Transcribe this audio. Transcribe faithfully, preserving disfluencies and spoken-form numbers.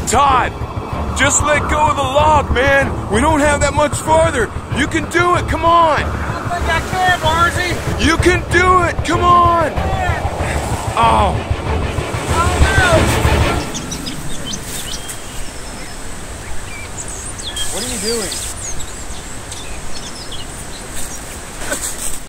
Todd, just let go of the log, man. We don't have that much farther. You can do it. Come on. I don't think I can, Barnesy. You can do it. Come on. Oh. What are you doing?